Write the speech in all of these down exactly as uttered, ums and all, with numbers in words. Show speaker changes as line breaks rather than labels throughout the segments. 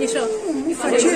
Ni yo. Muy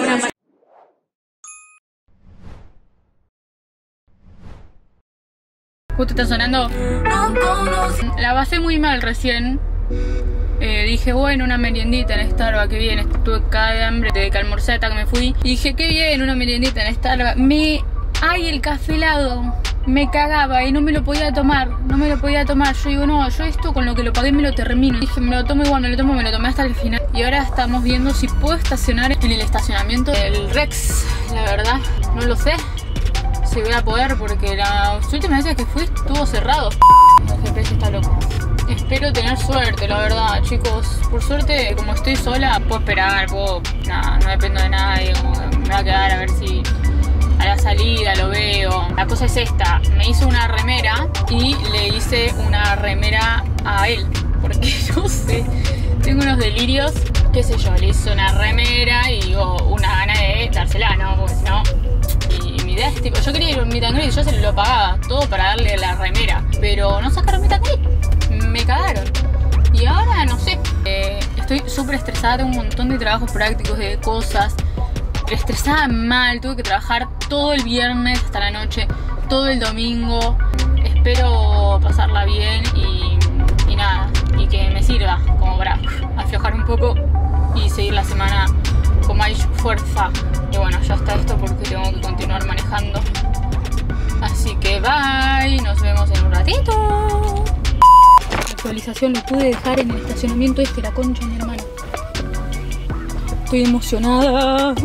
Justo está sonando. La pasé muy mal recién. Eh, dije, bueno, una meriendita en Starbucks, que bien. Estuve cada de hambre desde que almorcé hasta que me fui. Y dije, qué bien, una meriendita en Starbucks. Me... Ay, el café helado. Me cagaba y no me lo podía tomar. No me lo podía tomar. Yo digo, no, yo esto con lo que lo pagué me lo termino. Dije, me lo tomo igual, me lo tomo, me lo tomé hasta el final. Y ahora estamos viendo si puedo estacionar en el estacionamiento del Rex. La verdad, no lo sé si voy a poder, porque las últimas veces que fui estuvo cerrado. El G P S está loco. Espero tener suerte, la verdad, chicos. Por suerte, como estoy sola, puedo esperar, puedo... Nada, no dependo de nadie. Me va a quedar a ver si a la salida lo veo. La cosa es esta, me hice una remera y le hice una remera a él, porque no sé, tengo unos delirios, qué sé yo, le hice una remera y digo, una gana de dársela, ¿no? Porque si no... Mi idea es tipo, yo quería ir a un meet and greet, yo se lo pagaba todo para darle la remera, pero no sacaron meet and greet, me cagaron. Y ahora no sé, eh, estoy súper estresada, tengo un montón de trabajos prácticos, de cosas, estresada mal, tuve que trabajar todo el viernes hasta la noche, todo el domingo. Espero pasarla bien y, y nada, y que me sirva como para aflojar un poco y seguir la semana con más fuerza. Y bueno, ya está esto porque tengo que continuar manejando. Así que bye, nos vemos en un ratito. La actualización lo pude dejar en el estacionamiento este, la concha de mi hermano. Estoy emocionada.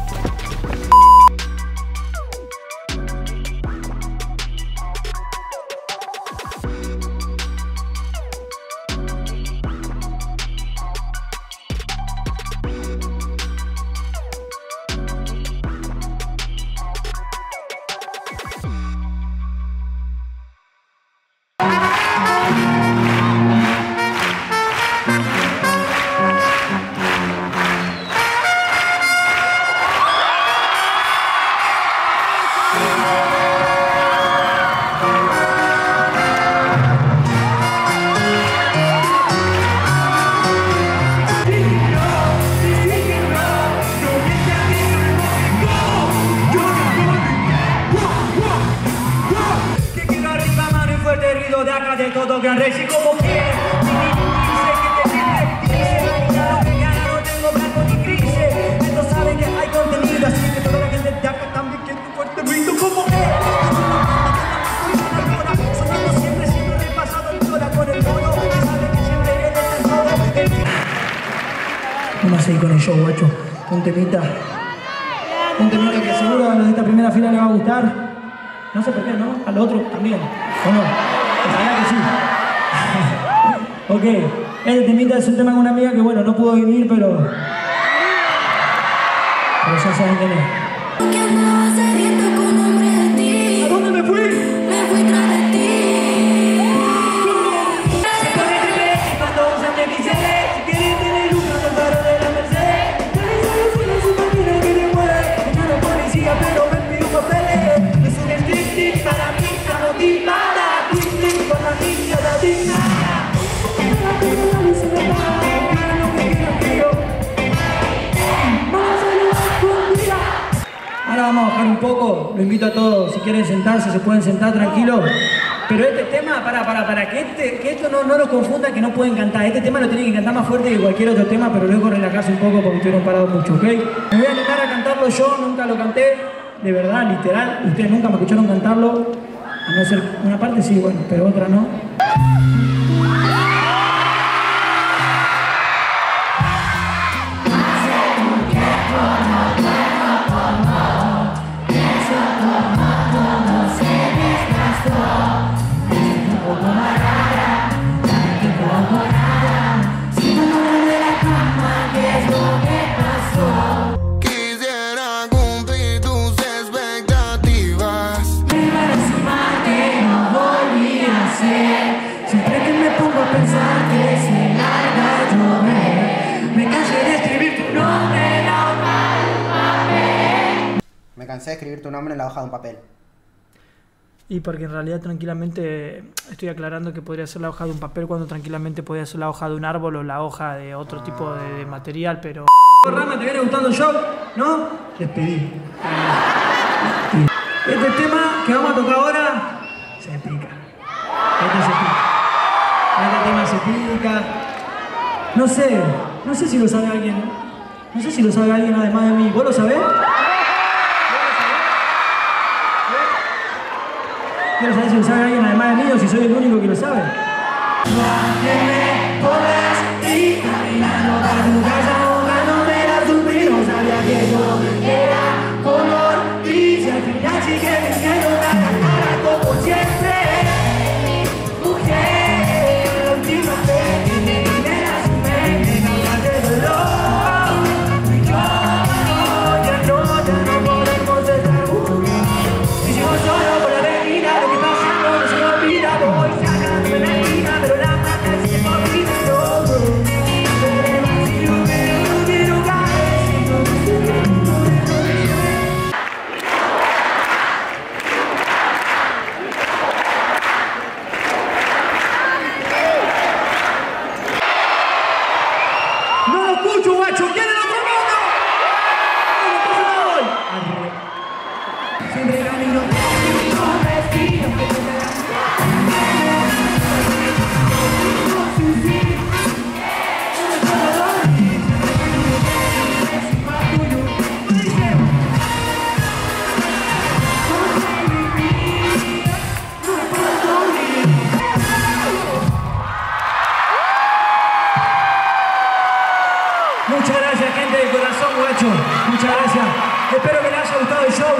De todo gran rey, si como quieres, dice que te divertís, claro que gana, no tengo blanco ni grises, esto sabe que hay contenido, así que toda la gente de acá también quiere un fuerte grito como que soñando siempre, siempre repasado el cola con el mono, que sabe que siempre viene el todo. Vamos a seguir con el show, guacho, un temita, un temita que seguro a los de esta primera fila les va a gustar, no sé por qué, ¿no? A los otros también, ¿o no? Ojalá que sí. Ok, este temita es un tema con una amiga que bueno, no pudo venir, pero... Pero ya saben quién es.
Que andaba sediento con hombre de ti.
¿A dónde me fui?
Me fui tras de ti.
Se pone triple cuando usan de pinceles. Si quieren tener uno, no paro de la Mercedes. Ya le sale fuera su máquina que le mueve. Yo no policía, pero me pido papeles. Es un striptease para mí, está motivada. Con la niña latina. Ahora vamos a bajar un poco, lo invito a todos, si quieren sentarse se pueden sentar tranquilos. Pero este tema, para, para, para, que, este, que esto no, no lo confunda, que no pueden cantar. Este tema lo tienen que cantar más fuerte que cualquier otro tema, pero luego relajarse un poco porque estuvieron parados mucho, ¿ok? Me voy a animar a cantarlo yo, nunca lo canté, de verdad, literal. Ustedes nunca me escucharon cantarlo. A no ser una parte sí, bueno, pero otra no. Siempre que me pongo a pensar que se larga llover, me cansé de escribir tu nombre en la hoja de un papel.
Me cansé de escribir tu nombre en la hoja de un papel.
Y porque en realidad tranquilamente estoy aclarando que podría ser la hoja de un papel cuando tranquilamente podría ser la hoja de un árbol o la hoja de otro tipo de, de material, pero... Rama, ¿te viene gustando el show? ¿No? Despedí. Este tema que vamos a tocar ahora se pica. Este se pica. Este tema se pica. No sé, no sé si lo sabe alguien. No sé si lo sabe alguien además de mí. ¿Vos lo sabés? Quiero saber si lo sabe alguien además de mí o si soy el único que lo sabe. Muchas gracias, gente de corazón, guacho. Muchas gracias. Espero que les haya gustado el show.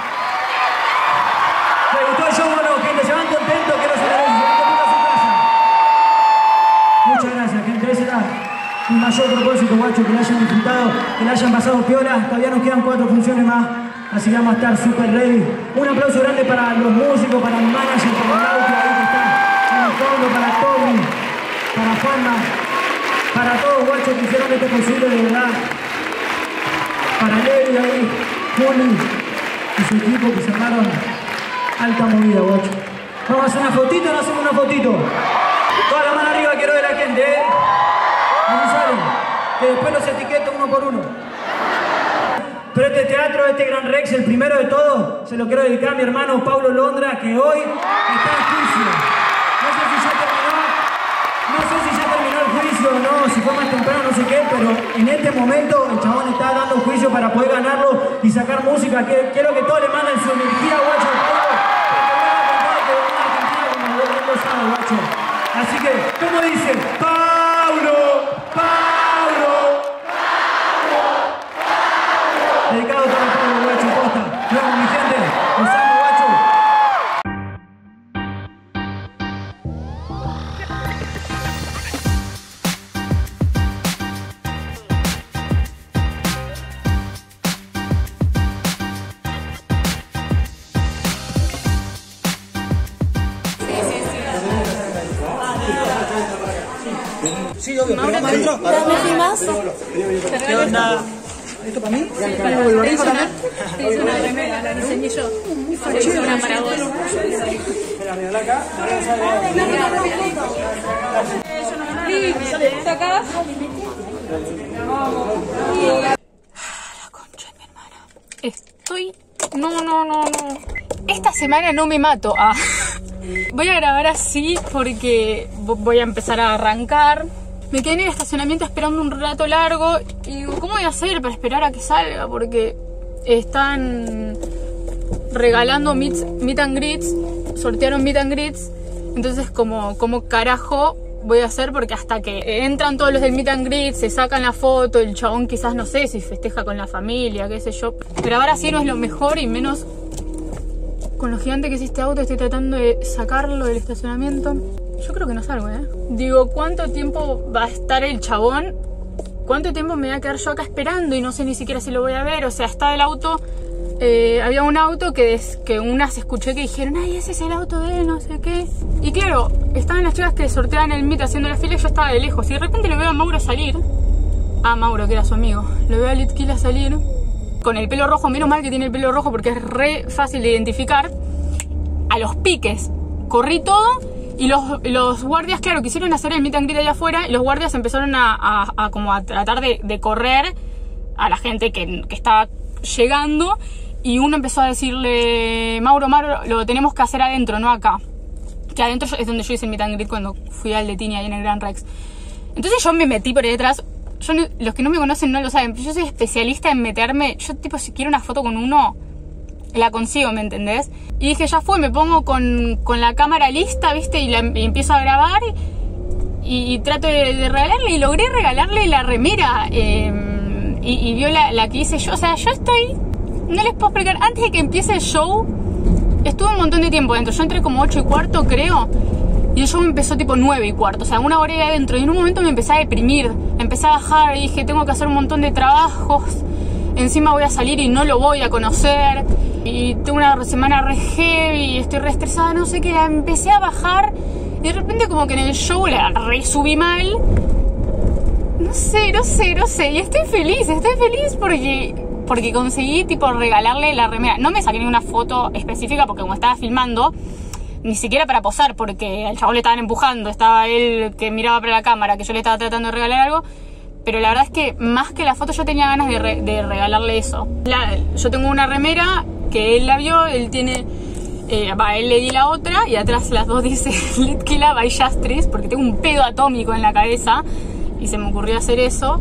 ¿Les gustó el show o no, gente? ¿Se van contentos que no se les den? ¿Se van contentos a su casa? Muchas gracias, gente. Ese era mi mayor propósito, guacho, que le hayan disfrutado, que le hayan pasado piola. Todavía nos quedan cuatro funciones más, así que vamos a estar super ready. Un aplauso grande para los músicos, para el manager, para el audio ahí que está en el fondo, para Tommy, para Juanma. Para todos los guachos que hicieron esto posible, de verdad. Para Levi ahí, Juli y su equipo que cerraron alta movida, guacho. Vamos a hacer una fotito, no hacemos una fotito. Toda la mano arriba quiero ver a la gente, ¿eh? Así salen, que después los etiqueto uno por uno. Pero este teatro, este Gran Rex, el primero de todos, se lo quiero dedicar a mi hermano Pablo Londra, que hoy está en juicio. No sé si ya terminó. No sé si ya terminó el juicio o no, si fue más temprano, no sé qué, pero en este momento el chabón está dando juicio para poder ganarlo y sacar música. Quiero que todos le manden su energía, guacho, al Pablo, porque van a cantar que venga a Argentina como lo sabe, guacho. Así que, ¿cómo dice? ¡Pablo! ¡Pablo! ¡Pablo! ¡Pablo! Dedicado para Pablo, guacho, posta. Luego, mi gente, los amo, guacho. Sí, obvio, pero vamos adentro.
¿Me filmas?
¿Qué onda? ¿Esto para mí? ¿Para el barbijo también?
Te hice una remera, la diseñé yo. Te hice una para vos.
Espera, regalá acá.
¿Sacás?
La concha de mi hermana.
Estoy... No, no, no, no. Esta semana no me mato. Ah. Voy a grabar así porque voy a empezar a arrancar. Me quedé en el estacionamiento esperando un rato largo y digo, ¿cómo voy a hacer para esperar a que salga? Porque están regalando meet, meet and greets, sortearon meet and greets. Entonces, como, como carajo voy a hacer, porque hasta que entran todos los del meet and greet, se sacan la foto, el chabón quizás, no sé, si festeja con la familia, qué sé yo. Grabar así no es lo mejor, y menos con lo gigante que es este auto. Estoy tratando de sacarlo del estacionamiento. Yo creo que no salgo, ¿eh? Digo, ¿cuánto tiempo va a estar el chabón? ¿Cuánto tiempo me voy a quedar yo acá esperando? Y no sé ni siquiera si lo voy a ver. O sea, está el auto... Eh, había un auto que, des, que unas escuché que dijeron, ay, ese es el auto de él, no sé qué. Y claro, estaban las chicas que sorteaban el meet haciendo la fila y yo estaba de lejos. Y de repente le veo a Mauro salir. Ah, Mauro, que era su amigo. Le veo a Litquila salir con el pelo rojo. Menos mal que tiene el pelo rojo porque es re fácil de identificar. a los piques. Corrí todo y los, los guardias, claro, quisieron hacer el meet and greet allá afuera y los guardias empezaron a, a, a, como a tratar de, de correr a la gente que, que estaba llegando, y uno empezó a decirle: Mauro, Mauro, lo tenemos que hacer adentro, no acá. Que adentro es donde yo hice el meet and greet cuando fui al de Tini ahí en el Gran Rex. Entonces yo me metí por ahí detrás. Yo no, los que no me conocen no lo saben, pero yo soy especialista en meterme. Yo, tipo, si quiero una foto con uno, la consigo, ¿me entendés? Y dije, ya fue, me pongo con, con la cámara lista, ¿viste? Y, la, y empiezo a grabar y, y trato de, de regalarle, y logré regalarle la remera. Eh, y, y vio la, la que hice yo. O sea, yo estoy... No les puedo explicar. Antes de que empiece el show, estuve un montón de tiempo dentro. Yo entré como ocho y cuarto, creo. Y el show empezó tipo nueve y cuarto. O sea, una hora y adentro. Y en un momento me empecé a deprimir. Empecé a bajar y dije, tengo que hacer un montón de trabajos. Encima voy a salir y no lo voy a conocer. Y tengo una semana re heavy, estoy re estresada, no sé qué. Empecé a bajar y de repente como que en el show la re subí mal. No sé, no sé, no sé. Y estoy feliz, estoy feliz porque, porque conseguí tipo regalarle la remera. No me saqué ninguna foto específica porque como estaba filmando, ni siquiera para posar, porque al chabón le estaban empujando. Estaba él que miraba para la cámara, que yo le estaba tratando de regalar algo. Pero la verdad es que más que la foto yo tenía ganas de, re, de regalarle eso. La, yo tengo una remera que él la vio, él tiene... Eh, va, él le di la otra y atrás las dos dice Litkila by Jastris, porque tengo un pedo atómico en la cabeza y se me ocurrió hacer eso.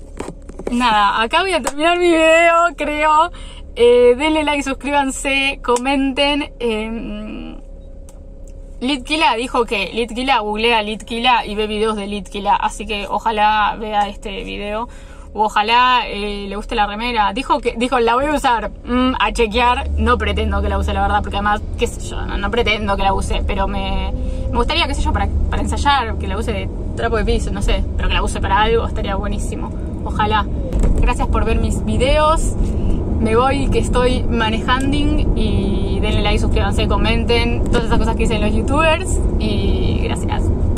Nada, acá voy a terminar mi video, creo. Eh, denle like, suscríbanse, comenten. Eh, Litkila dijo que Litkila googlea Litkila y ve videos de Litkila, así que ojalá vea este video o ojalá eh, le guste la remera. Dijo que dijo la voy a usar mm, a chequear. No pretendo que la use, la verdad, porque además, qué sé yo, no, no pretendo que la use, pero me, me gustaría, qué sé yo, para, para ensayar, que la use de trapo de piso, no sé, pero que la use para algo estaría buenísimo. Ojalá. Gracias por ver mis videos. Me voy, que estoy manejando, y denle like, suscríbanse, comenten, todas esas cosas que dicen los youtubers, y gracias.